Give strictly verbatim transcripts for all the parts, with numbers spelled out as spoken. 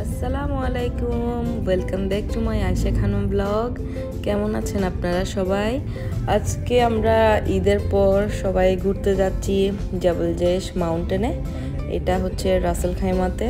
আসসালামু আলাইকুম, welcome back to my Ayesha Khanam blog. কেমন আছেন আপনারা সবাই? আজকে আমরা ঈদের পর সবাই ঘুরতে যাচ্ছি জাবল জেশ মাউন্টেনে। এটা হচ্ছে রাসেল খাইমাতে।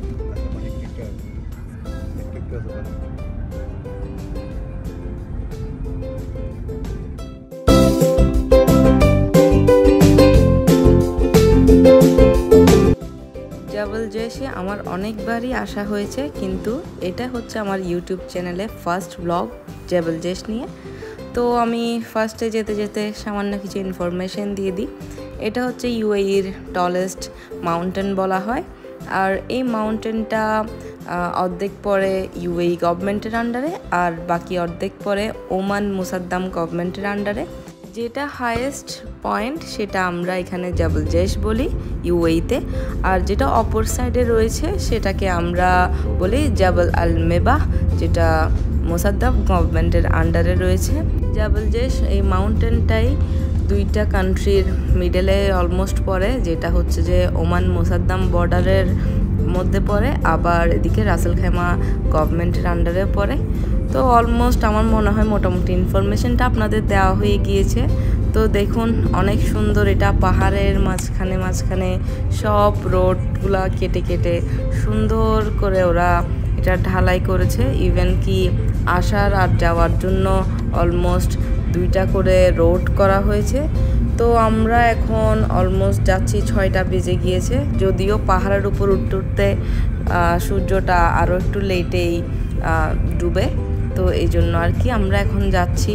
জাবল জেশে আমার অনেকবারই আসা হয়েছে, কিন্তু এটা হচ্ছে আমার ইউটিউব চ্যানেলে ফার্স্ট ব্লগ জাবল জেশ নিয়ে। তো আমি ফার্স্টে যেতে যেতে সামান্য কিছু ইনফরমেশন দিয়ে দিই। এটা হচ্ছে ইউএইর টলেস্ট মাউন্টেন বলা হয়, আর এই মাউন্টেনটা অর্ধেক পড়ে ইউএই গভর্নমেন্টের আন্ডারে আর বাকি অর্ধেক পড়ে ওমান মুসাদ্দাম গভর্নমেন্টের আন্ডারে। যেটা হাইয়েস্ট পয়েন্ট সেটা আমরা এখানে জাবল জেশ বলি ইউএইতে, আর যেটা অপর সাইডে রয়েছে সেটাকে আমরা বলি জাবল আল মেবাহ, যেটা মোসাদ্দাম গভর্নমেন্টের আন্ডারে রয়েছে। জাবল জেশ এই মাউন্টেনটাই দুইটা কান্ট্রির মিডলে অলমোস্ট পড়ে, যেটা হচ্ছে যে ওমান মোসাদ্দাম বর্ডারের মধ্যে পড়ে, আবার এদিকে রাসেল খাইমা গভর্নমেন্টের আন্ডারে পড়ে। তো অলমোস্ট আমার মনে হয় মোটামুটি ইনফরমেশনটা আপনাদের দেওয়া হয়ে গিয়েছে। তো দেখুন অনেক সুন্দর, এটা পাহাড়ের মাঝখানে মাঝখানে সব রোডগুলা কেটে কেটে সুন্দর করে ওরা এটা ঢালাই করেছে। ইভেন কি আসার আর যাওয়ার জন্য অলমোস্ট দুইটা করে রোড করা হয়েছে। তো আমরা এখন অলমোস্ট যাচ্ছি, ছয়টা বেজে গিয়েছে, যদিও পাহাড়ের উপর উঠতে উঠতে সূর্যটা আরও একটু লেটেই ডুবে। তো এই জন্য আর কি আমরা এখন যাচ্ছি।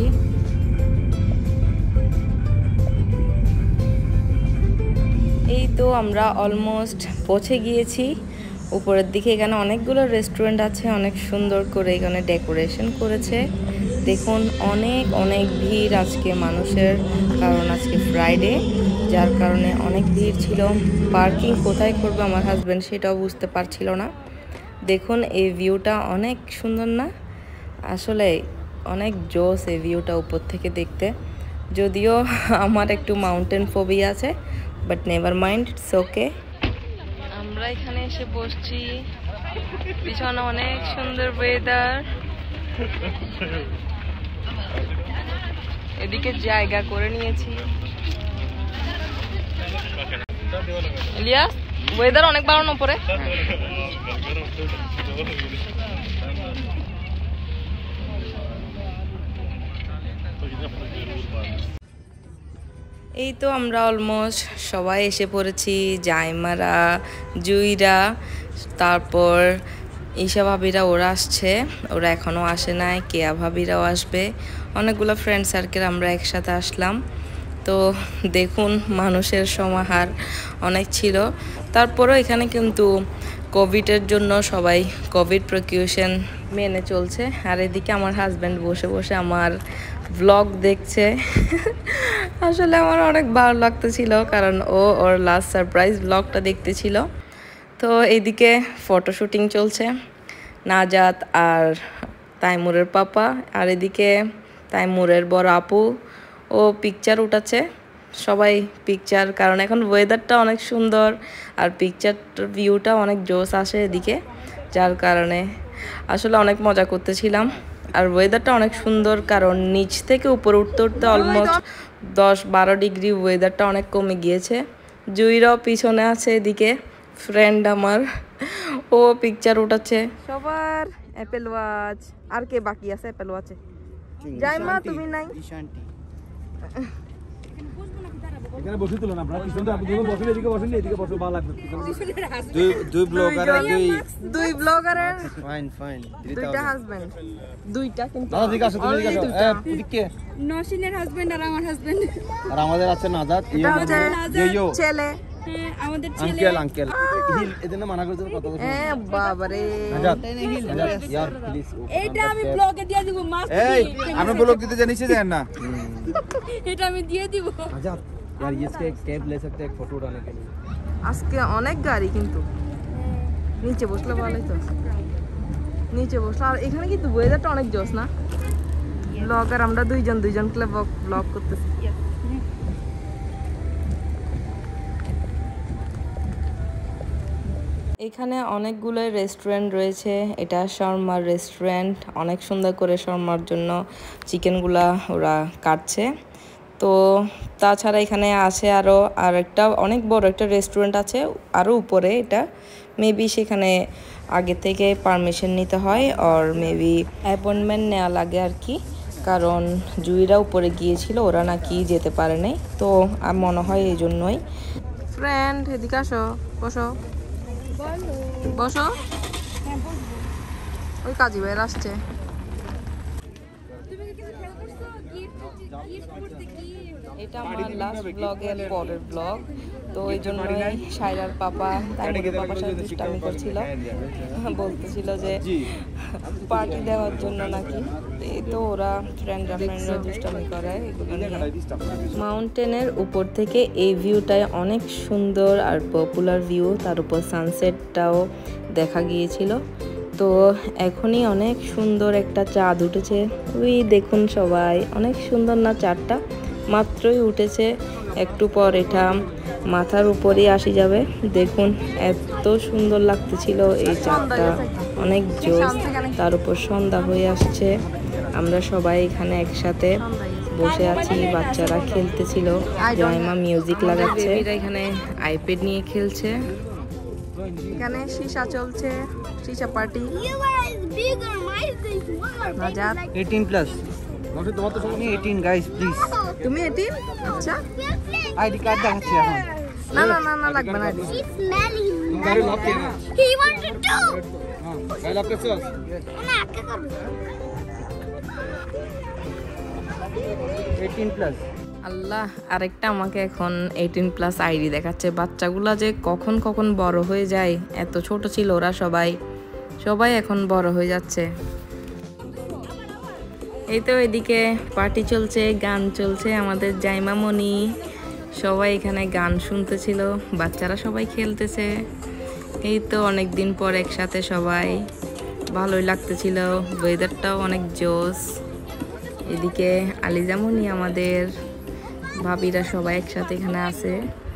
এই তো আমরা অলমোস্ট পৌঁছে গিয়েছি উপরের দিকে। এখানে অনেকগুলো রেস্টুরেন্ট আছে, অনেক সুন্দর করে এখানে ডেকোরেশন করেছে। দেখুন অনেক অনেক ভিড় আজকে মানুষের, কারণ আজকে ফ্রাইডে, যার কারণে অনেক ভিড় ছিল। পার্কিং কোথায় করবে আমার হাজব্যান্ড সেটাও বুঝতে পারছিল না। দেখুন এই ভিউটা অনেক সুন্দর না? আসলে অনেক জোস এই ভিউটা উপর থেকে দেখতে। যদিও আমার একটু মাউন্টেন ফোবিয়া আছে, but never mind, it's okay. আমরা এখানে এসে বসছি, পিছনে অনেক সুন্দর ওয়েদার, এদিকে জায়গা করে নিয়েছি। ইলিয়াস, ওয়েদার অনেক বাড়ানো পরে। এই তো আমরা অলমোস্ট সবাই এসে পড়েছি, জাইমারা, জুইরা, তারপর ঈশা ভাবিরা ওরা আসছে, ওরা এখনও আসে নাই, কেয়া ভাবিরাও আসবে। অনেকগুলো ফ্রেন্ড সার্কেল আমরা একসাথে আসলাম। তো দেখুন মানুষের সমাহার অনেক ছিল। তারপরও এখানে কিন্তু কোভিডের জন্য সবাই কোভিড প্রিকশন মেনে চলছে। আর এদিকে আমার হাজব্যান্ড বসে বসে আমার ব্লগ দেখছে। আসলে আমার অনেক ভালো লাগতেছিল, কারণ ও ওর লাস্ট সারপ্রাইজ ব্লগটা দেখতেছিল। তো এইদিকে ফটোশুটিং চলছে, নাজাত আর তাইমুরের পাপা, আর এদিকে তাইমুরের বড় আপু ও পিকচার উঠাচ্ছে। সবাই পিকচার, কারণ এখন ওয়েদারটা অনেক সুন্দর আর পিকচার ভিউটা অনেক জোস আসে এদিকে, যার কারণে আসলে অনেক মজা করতেছিলাম। আর ওয়েদারটা অনেক সুন্দর, কারণ নিচ থেকে উপরে উঠতে উঠতে অলমোস্ট দশ বারো ডিগ্রি ওয়েদারটা অনেক কমে গিয়েছে। জুইরাও পিছনে আছে এদিকে, ফ্রেন্ড আমার, ও পিকচার উঠাচ্ছে। সবার অ্যাপেল ওয়াচ। আর কে বাকি আছে অ্যাপেল ওয়াচে? জাইমা তুমি নাই? এখানে বসে তুলো না, আপনারা পিছনে আপনি যখন বসেন এদিকে বসেন, এদিকে বসো, ভালো লাগবে। দুই দুই ব্লগার আর দুই দুই ব্লগারের ফাইন ফাইন দুইটা হাজবেন্ড, দুইটা কিন্তু দাদা দিকে আসো, তুমি দিকে আসো। এ এদিকে নসিনের হাজবেন্ড আর আমার হাজবেন্ড, আর আমাদের আছে নাজাত, এটা হচ্ছে ছেলে, হ্যাঁ আমাদের ছেলে আঙ্কেল আঙ্কেল হিল এজন্য মানা করে দিল কথা বলতে। এ বাবা রে, নাজাত নাজাত ইয়ার প্লিজ। এটা আমি ব্লগে দিয়ে দিব, মাস্ট এই আমি ব্লগ দিতে জানিস জানেন না, এটা আমি দিয়ে দিব। নাজাত यार ये इसके कैब ले सकते हैं एक फोटो उठाने के लिए। আজকে অনেক গাড়ি, কিন্তু নিচে বসলে ভালোই তো, নিচে বসলে। আর এখানে কিন্তু ওয়েদারটা অনেক জোস না? ব্লগার আমরা দুইজন দুইজন ক্লাব ব্লগ করতেছি। এখানে অনেকগুলো রেস্টুরেন্ট রয়েছে। এটা শর্মার রেস্টুরেন্ট, অনেক সুন্দর করে শর্মার জন্য চিকেনগুলা ওরা কাটছে। তো তাছাড়া এখানে আছে আরও আর একটা অনেক বড় একটা রেস্টুরেন্ট আছে আরও উপরে। এটা মেবি সেখানে আগে থেকে পারমিশন নিতে হয় আর মেবি অ্যাপয়েন্টমেন্ট নেওয়া লাগে আর কি, কারণ জুইরা উপরে গিয়েছিল, ওরা নাকি যেতে পারে নাই। তো মনে হয় এই জন্যই। ফ্রেন্ড এদিকে আসো, বসো বসো। ওই কাজী ভাইয়ের আসছে। এটা আমার লাস্ট ব্লগের পরের ব্লগ, তো এই জন্যই সাইরার পাপা তাইমুরের পাপার সাথে দুষ্টামি করছিল, বলতেছিল যে পার্টি দেওয়ার জন্য নাকি। এই তো ওরা ফ্রেন্ডরা ফ্রেন্ডরা দুষ্টামি করে এগুলো নিয়ে। মাউন্টেনের উপর থেকে এই ভিউটাই অনেক সুন্দর আর পপুলার ভিউ, তার উপর সানসেটটাও দেখা গিয়েছিল। তো এখনই অনেক সুন্দর একটা চাঁদ উঠেছে, ওই দেখুন সবাই, অনেক সুন্দর না চাঁদটা? মাত্রই উঠেছে, একটু পর এটা মাথার উপরেই আসি যাবে। দেখুন এত সুন্দর লাগতেছিল এই চাঁদটা, অনেক জোস। তার উপর সন্ধ্যা হয়ে আসছে, আমরা সবাই এখানে একসাথে বসে আছি, বাচ্চারা খেলতেছিল, জাইমা মিউজিক লাগাচ্ছে, এখানে আইপ্যাড নিয়ে খেলছে, এখানে শিশা চলছে, শিশা পার্টি। eighteen plus তোমার তো সঙ্গে eighteen গাইস প্লিজ। তুমি eighteen? আচ্ছা আইডি কার্ড দেখাচ্ছি এখন। না না না না লাগবে না। तुम गाड़ी लॉक किया ना? He wanted to. हां गाड़ी लॉक कैसे हो? ना क्या करूं? eighteen plus আল্লাহ, আরেকটা আমাকে এখন এইটিন প্লাস আইডি দেখাচ্ছে। বাচ্চাগুলা যে কখন কখন বড় হয়ে যায়, এত ছোট ছিল ওরা সবাই, সবাই এখন বড় হয়ে যাচ্ছে। এই তো এদিকে পার্টি চলছে, গান চলছে, আমাদের জাইমামণি সবাই এখানে গান শুনতেছিল, বাচ্চারা সবাই খেলতেছে। এই তো অনেক দিন পর একসাথে সবাই, ভালোই লাগতেছিল, ওয়েদারটাও অনেক জোস। এদিকে আলিজামণি আমাদের ভাবিরা সবাই একসাথে এখানে আছে।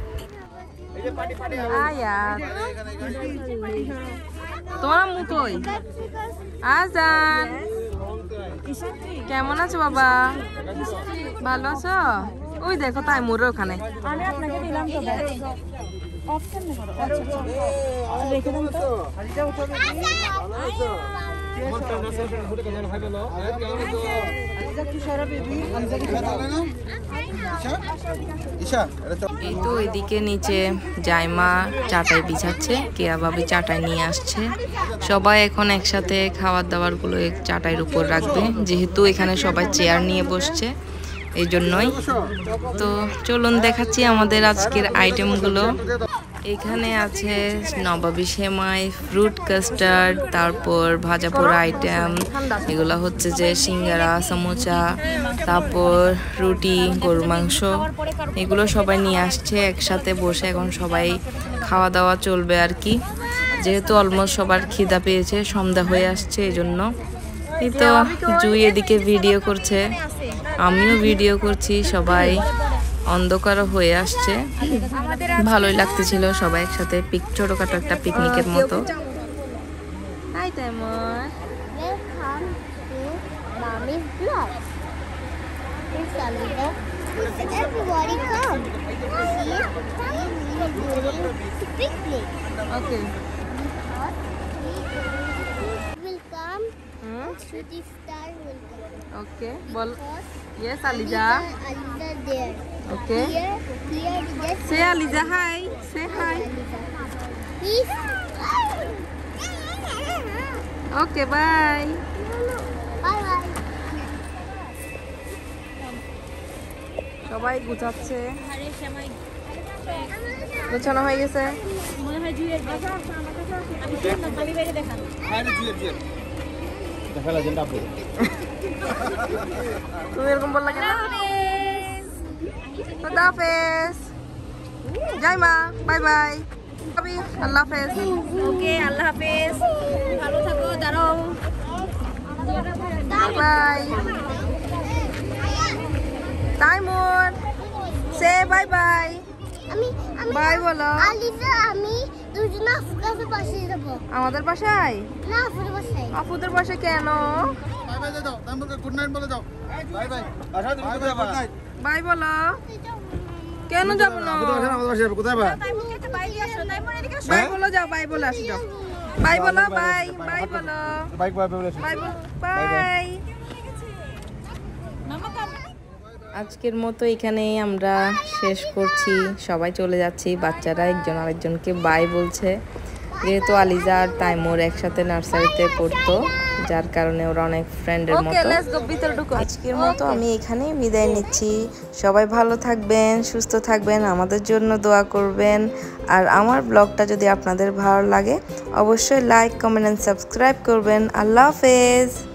তোমার আম্মু কই? আজান, কেমন আছো বাবা? ভালো আছো? ওই দেখো তাইমুর ওখানে। আমি আপনাকে দিলাম তো ব্যাগ। অফ কেন করো? আচ্ছা আচ্ছা রেখে দেন তো। আচ্ছা এই তো এদিকে নিচে জাইমা চাটাই বিছাচ্ছে, কেয়া ভাবি চাটাই নিয়ে আসছে। সবাই এখন একসাথে খাবার দাবার গুলো চাটাইয়ের উপর রাখবে, যেহেতু এখানে সবাই চেয়ার নিয়ে বসছে এই জন্যই। তো চলুন দেখাচ্ছি আমাদের আজকের আইটেমগুলো। এখানে আছে নবাবী সেমাই, ফ্রুট কাস্টার্ড, তারপর ভাজা পোড়া আইটেম, এগুলো হচ্ছে যে সিঙ্গারা, সমোসা, তারপর রুটি, গরুর মাংস, এগুলো সবাই নিয়ে আসছে একসাথে বসে। এখন সবাই খাওয়া দাওয়া চলবে আর কি, যেহেতু অলমোস্ট সবার খিদা পেয়েছে, সন্ধ্যা হয়ে আসছে এই জন্য। এই তো জুই এদিকে ভিডিও করছে, আমিও ভিডিও করছি, সবাই অন্ধকারও হয়ে আসছে, ভালোই লাগতেছিল সবাই একসাথে পিক ছোটখাটো একটা পিকনিকের মতো। Hi Taimur, Welcome to Mommy's Vlog. Here's Alida. Everybody come. See, we are doing picnic. Okay Will come. Shooting star will come. Okay বল। Because yes Aliza. Alida, Alida there. Okay Here, here, just say Aliza hi, say hi. Please. Okay bye. Bye bye. সবাই গুছাচ্ছে, গোছানো হয়ে গেছে। মনে হয় জুয়ের বাসা আছে আমার কাছে আছে। আমি শুনলাম বাড়ি বাইরে দেখান। হ্যাঁ জিয়ে জিয়ে দেখা লাগেন আপনি। তুমি এরকম বললা কেন? খুদা হাফেজ। Zaima bye bye. ভাবি আল্লাহ হাফেজ। ওকে আল্লাহ হাফেজ, ভালো থাকো, দাঁড়াও। Bye bye. Taimur say bye bye. আমি আমি বাই বলো। আলিজা আমি দুজন আফুদের বাসায় যাব। আমাদের বাসায়? না, আফুদের বাসায়। আপুদের বাসায় কেন? বাই বাই দাও, তারপর গুড নাইট বলে দাও। Bye bye. আশা তুমি কোথায় যাবা? বাই বলো। কেন যাব না? আমাদের বাসায় আমাদের বাসায় যাবে, কোথায় যাবা? বাই বলো, যাও বাই বলে আসো যাও। বাই বলো, বাই বাই বলো। বাইক বাই বলে বাই বলো, বাই। আজকের মতো এখানেই আমরা শেষ করছি, সবাই চলে যাচ্ছি। বাচ্চারা একজন আরেকজনকে বাই বলছে, যেহেতু আলিজা আর তাইমুর একসাথে নার্সারিতে পড়তো, যার কারণে ওরা অনেক ফ্রেন্ডের ওকে, মতো। লেটস গো, ভিতরে ঢুকো। আজকের মতো আমি এখানেই বিদায় নিচ্ছি। সবাই ভালো থাকবেন, সুস্থ থাকবেন, আমাদের জন্য দোয়া করবেন। আর আমার ব্লগটা যদি আপনাদের ভালো লাগে অবশ্যই লাইক, কমেন্ট এন্ড সাবস্ক্রাইব করবেন। আল্লাহ হাফেজ।